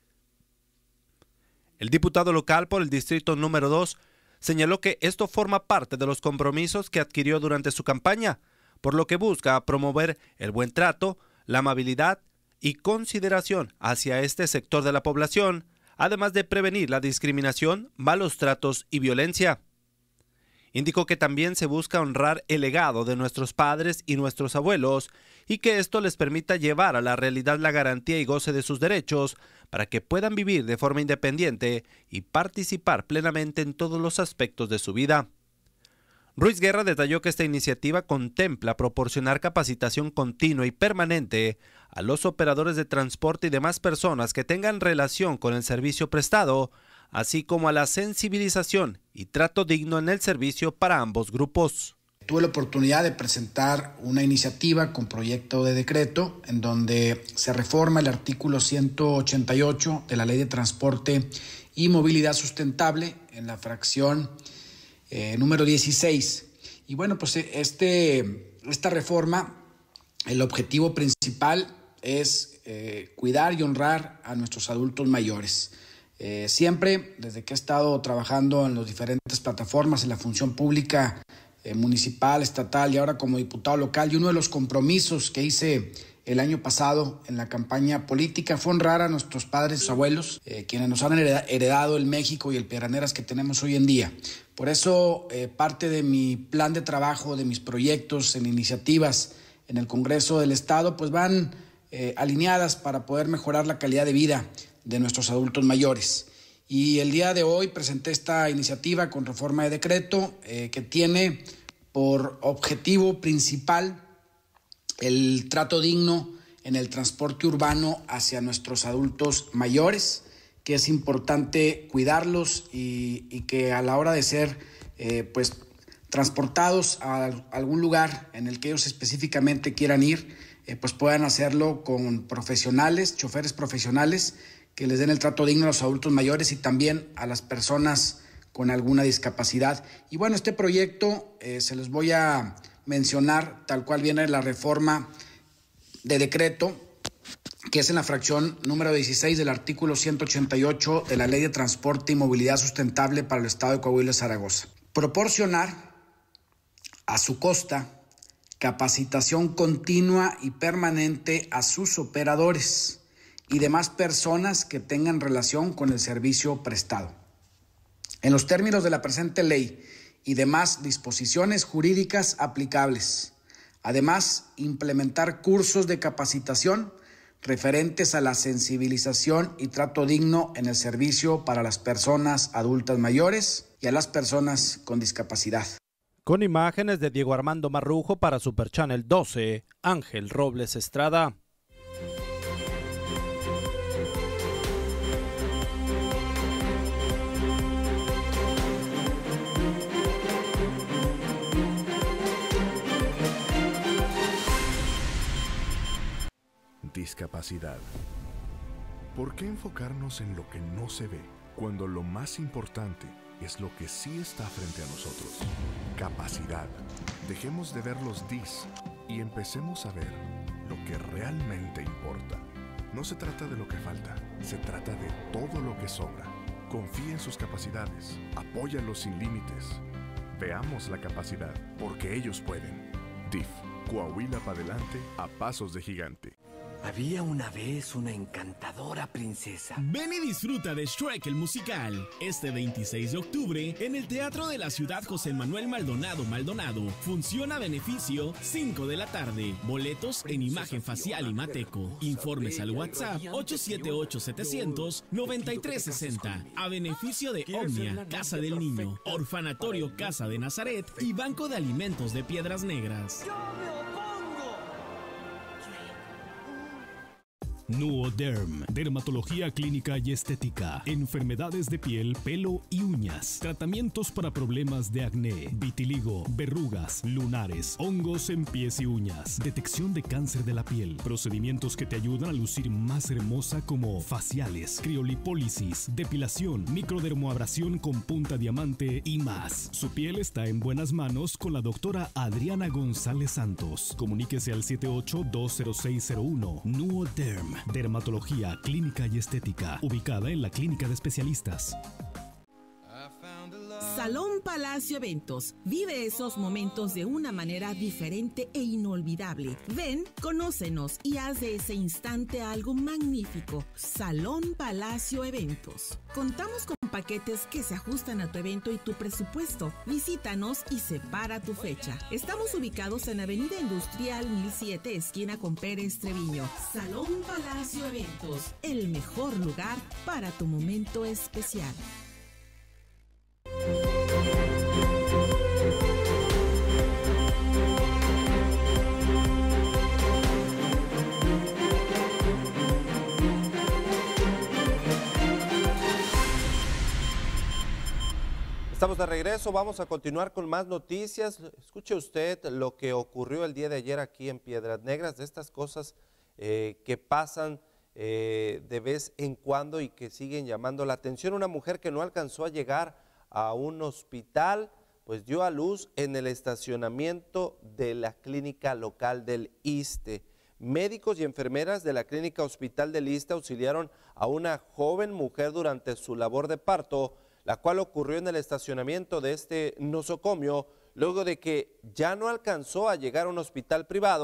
El diputado local por el distrito número dos señaló que esto forma parte de los compromisos que adquirió durante su campaña, por lo que busca promover el buen trato, la amabilidad y consideración hacia este sector de la población, además de prevenir la discriminación, malos tratos y violencia. Indicó que también se busca honrar el legado de nuestros padres y nuestros abuelos y que esto les permita llevar a la realidad la garantía y goce de sus derechos para que puedan vivir de forma independiente y participar plenamente en todos los aspectos de su vida. Ruiz Guerra detalló que esta iniciativa contempla proporcionar capacitación continua y permanente a los operadores de transporte y demás personas que tengan relación con el servicio prestado, así como a la sensibilización y trato digno en el servicio para ambos grupos. Tuve la oportunidad de presentar una iniciativa con proyecto de decreto en donde se reforma el artículo ciento ochenta y ocho de la Ley de Transporte y Movilidad Sustentable en la fracción Eh, número dieciséis. Y bueno, pues este, esta reforma, el objetivo principal es eh, cuidar y honrar a nuestros adultos mayores. Eh, siempre, desde que he estado trabajando en las diferentes plataformas, en la función pública eh, municipal, estatal y ahora como diputado local, y uno de los compromisos que hice el año pasado en la campaña política fue honrar a nuestros padres y sus abuelos, eh, quienes nos han heredado el México y el Piedras que tenemos hoy en día. Por eso, eh, parte de mi plan de trabajo, de mis proyectos en iniciativas en el Congreso del Estado, pues van eh, alineadas para poder mejorar la calidad de vida de nuestros adultos mayores. Y el día de hoy presenté esta iniciativa con reforma de decreto eh, que tiene por objetivo principal el trato digno en el transporte urbano hacia nuestros adultos mayores, que es importante cuidarlos y, y que a la hora de ser eh, pues, transportados a algún lugar en el que ellos específicamente quieran ir, eh, pues puedan hacerlo con profesionales, choferes profesionales, que les den el trato digno a los adultos mayores y también a las personas con alguna discapacidad. Y bueno, este proyecto eh, se los voy a mencionar tal cual viene la reforma de decreto, que es en la fracción número dieciséis del artículo ciento ochenta y ocho de la Ley de Transporte y Movilidad Sustentable para el Estado de Coahuila y Zaragoza. Proporcionar a su costa capacitación continua y permanente a sus operadores y demás personas que tengan relación con el servicio prestado. En los términos de la presente ley y demás disposiciones jurídicas aplicables. Además, implementar cursos de capacitación referentes a la sensibilización y trato digno en el servicio para las personas adultas mayores y a las personas con discapacidad. Con imágenes de Diego Armando Marrujo para Super Channel doce, Ángel Robles Estrada. Discapacidad. ¿Por qué enfocarnos en lo que no se ve, cuando lo más importante es lo que sí está frente a nosotros? Capacidad. Dejemos de ver los dis y empecemos a ver lo que realmente importa. No se trata de lo que falta, se trata de todo lo que sobra. Confía en sus capacidades, apóyalos sin límites. Veamos la capacidad, porque ellos pueden. D I F, Coahuila para adelante a pasos de gigante. Había una vez una encantadora princesa. Ven y disfruta de Shrek el musical este veintiséis de octubre en el Teatro de la Ciudad José Manuel Maldonado Maldonado. Función a beneficio cinco de la tarde. Boletos en Imagen Facial y Mateco. Informes al WhatsApp ocho siete ocho, setecientos, noventa y tres sesenta. A beneficio de Omnia, Casa del Niño, Orfanatorio Casa de Nazaret y Banco de Alimentos de Piedras Negras. Nuoderm, dermatología clínica y estética, enfermedades de piel, pelo y uñas, tratamientos para problemas de acné, vitiligo, verrugas, lunares, hongos en pies y uñas, detección de cáncer de la piel, procedimientos que te ayudan a lucir más hermosa como faciales, criolipólisis, depilación, microdermoabrasión con punta diamante y más. Su piel está en buenas manos con la doctora Adriana González Santos. Comuníquese al siete ocho, dos cero seis cero uno. Nuoderm. Dermatología clínica y estética, ubicada en la Clínica de Especialistas. Salón Palacio Eventos. Vive esos momentos de una manera diferente e inolvidable. Ven, conócenos y haz de ese instante algo magnífico. Salón Palacio Eventos. Contamos con paquetes que se ajustan a tu evento y tu presupuesto. Visítanos y separa tu fecha. Estamos ubicados en Avenida Industrial mil siete, esquina con Pérez Treviño. Salón Palacio Eventos. El mejor lugar para tu momento especial. Estamos de regreso, vamos a continuar con más noticias. Escuche usted lo que ocurrió el día de ayer aquí en Piedras Negras, de estas cosas eh, que pasan eh, de vez en cuando y que siguen llamando la atención. Una mujer que no alcanzó a llegar a un hospital, pues dio a luz en el estacionamiento de la clínica local del ISSSTE. Médicos y enfermeras de la clínica hospital del ISSSTE auxiliaron a una joven mujer durante su labor de parto, la cual ocurrió en el estacionamiento de este nosocomio, luego de que ya no alcanzó a llegar a un hospital privado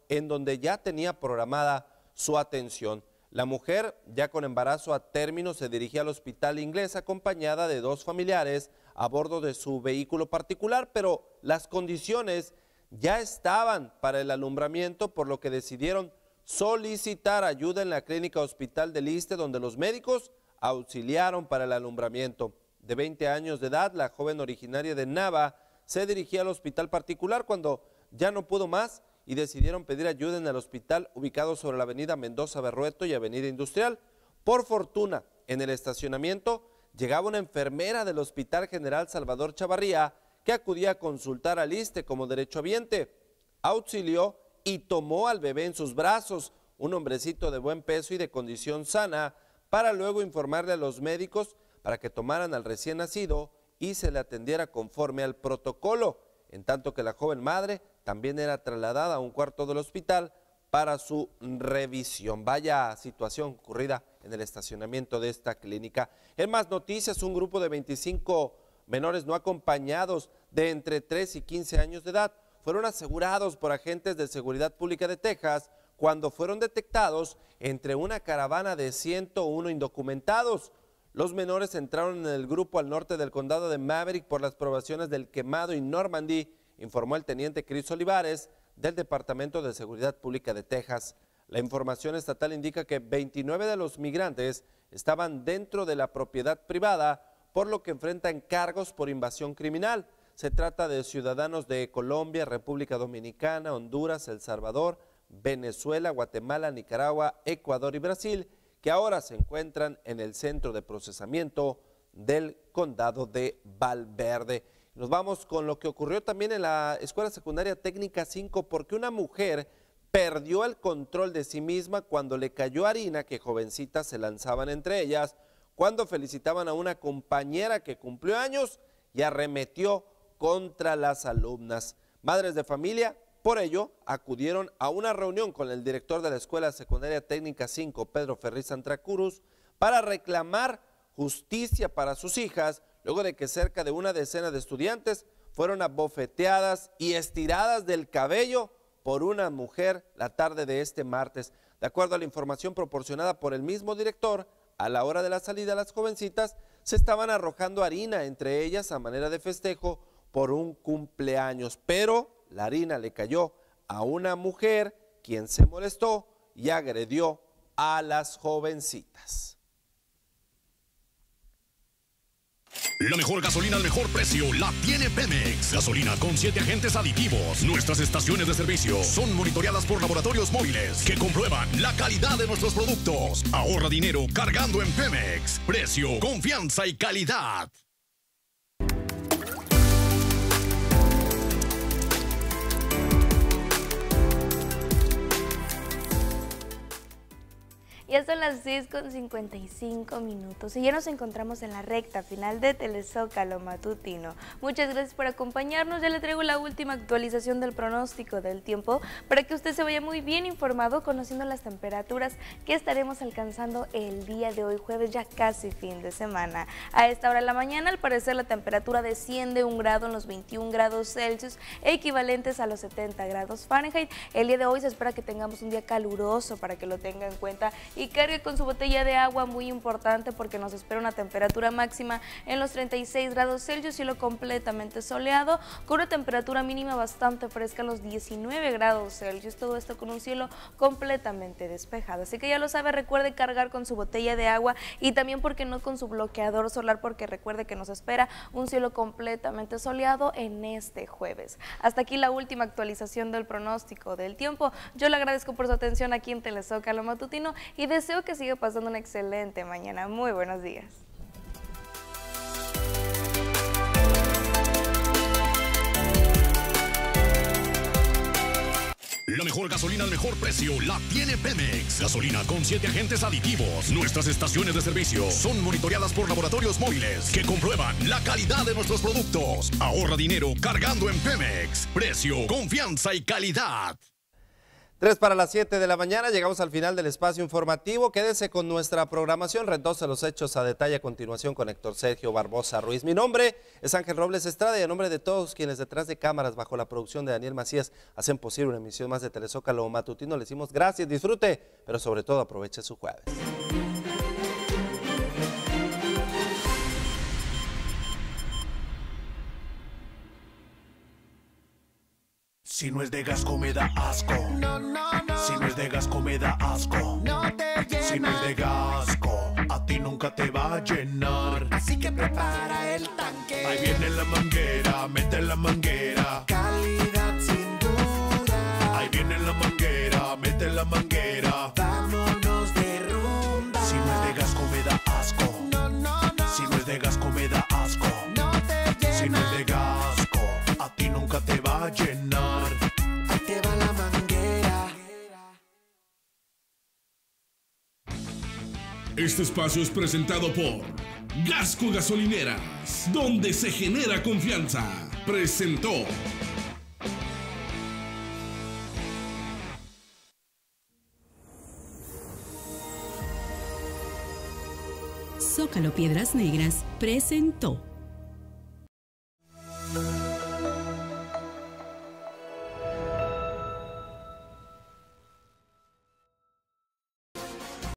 en donde ya tenía programada su atención. La mujer, ya con embarazo a término, se dirigía al hospital inglés acompañada de dos familiares a bordo de su vehículo particular, pero las condiciones ya estaban para el alumbramiento, por lo que decidieron solicitar ayuda en la clínica Hospital del Iste, donde los médicos auxiliaron para el alumbramiento. De veinte años de edad, la joven originaria de Nava se dirigía al hospital particular cuando ya no pudo más y decidieron pedir ayuda en el hospital ubicado sobre la avenida Mendoza Berrueto y avenida Industrial. Por fortuna, en el estacionamiento llegaba una enfermera del Hospital General Salvador Chavarría que acudía a consultar al Iste como derechohabiente. Auxilió y tomó al bebé en sus brazos, un hombrecito de buen peso y de condición sana, para luego informarle a los médicos para que tomaran al recién nacido y se le atendiera conforme al protocolo, en tanto que la joven madre también era trasladada a un cuarto del hospital para su revisión. Vaya situación ocurrida en el estacionamiento de esta clínica. En más noticias, un grupo de veinticinco menores no acompañados de entre tres y quince años de edad fueron asegurados por agentes de seguridad pública de Texas cuando fueron detectados entre una caravana de ciento uno indocumentados. Los menores entraron en el grupo al norte del condado de Maverick por las poblaciones del Quemado y Normandy, informó el teniente Chris Olivares del Departamento de Seguridad Pública de Texas. La información estatal indica que veintinueve de los migrantes estaban dentro de la propiedad privada, por lo que enfrentan cargos por invasión criminal. Se trata de ciudadanos de Colombia, República Dominicana, Honduras, El Salvador, Venezuela, Guatemala, Nicaragua, Ecuador y Brasil, que ahora se encuentran en el centro de procesamiento del condado de Valverde. Nos vamos con lo que ocurrió también en la Escuela Secundaria Técnica cinco, porque una mujer perdió el control de sí misma cuando le cayó harina que jovencitas se lanzaban entre ellas, cuando felicitaban a una compañera que cumplió años y arremetió contra las alumnas. Madres de familia, por ello, acudieron a una reunión con el director de la Escuela Secundaria Técnica cinco, Pedro Ferriz Antracurus, para reclamar justicia para sus hijas, luego de que cerca de una decena de estudiantes fueron abofeteadas y estiradas del cabello por una mujer la tarde de este martes. De acuerdo a la información proporcionada por el mismo director, a la hora de la salida las jovencitas se estaban arrojando harina entre ellas a manera de festejo por un cumpleaños, pero la harina le cayó a una mujer, quien se molestó y agredió a las jovencitas. La mejor gasolina al mejor precio la tiene Pemex. Gasolina con siete agentes aditivos. Nuestras estaciones de servicio son monitoreadas por laboratorios móviles que comprueban la calidad de nuestros productos. Ahorra dinero cargando en Pemex. Precio, confianza y calidad. Ya son las seis con cincuenta y cinco minutos y ya nos encontramos en la recta final de Telezócalo Matutino. Muchas gracias por acompañarnos. Ya le traigo la última actualización del pronóstico del tiempo para que usted se vaya muy bien informado, conociendo las temperaturas que estaremos alcanzando el día de hoy, jueves, ya casi fin de semana. A esta hora de la mañana, al parecer, la temperatura desciende un grado en los veintiún grados Celsius, equivalentes a los setenta grados Fahrenheit. El día de hoy se espera que tengamos un día caluroso, para que lo tenga en cuenta, y cargue con su botella de agua, muy importante, porque nos espera una temperatura máxima en los treinta y seis grados Celsius, cielo completamente soleado, con una temperatura mínima bastante fresca en los diecinueve grados Celsius, todo esto con un cielo completamente despejado. Así que ya lo sabe, recuerde cargar con su botella de agua y también, ¿por qué no?, con su bloqueador solar, porque recuerde que nos espera un cielo completamente soleado en este jueves. Hasta aquí la última actualización del pronóstico del tiempo. Yo le agradezco por su atención aquí en Telezócalo Matutino y deseo que siga pasando una excelente mañana. Muy buenos días. La mejor gasolina al mejor precio la tiene Pemex. Gasolina con siete agentes aditivos. Nuestras estaciones de servicio son monitoreadas por laboratorios móviles que comprueban la calidad de nuestros productos. Ahorra dinero cargando en Pemex. Precio, confianza y calidad. Tres para las siete de la mañana, llegamos al final del espacio informativo. Quédese con nuestra programación, redosa los hechos a detalle a continuación con Héctor Sergio Barbosa Ruiz. Mi nombre es Ángel Robles Estrada y a nombre de todos quienes detrás de cámaras, bajo la producción de Daniel Macías, hacen posible una emisión más de Telezócalo Matutino. Les decimos gracias, disfrute, pero sobre todo aproveche su jueves. Si no es de Gasco me da asco. No, no, no. Si no es de Gasco me da asco. No te llena. Si no es de Gasco, a ti nunca te va a llenar. Así que prepara el tanque. Ahí viene la manguera, mete la manguera. Calidad sin duda. Ahí viene la manguera, mete la manguera. Vámonos de rumba. Si no es de Gasco me da asco. No, no, no. Si no es de Gasco me da asco. No te llena. Si no es de Gasco, a ti nunca te va a llenar. Este espacio es presentado por Gasco Gasolineras, donde se genera confianza. Presentó. Zócalo Piedras Negras presentó.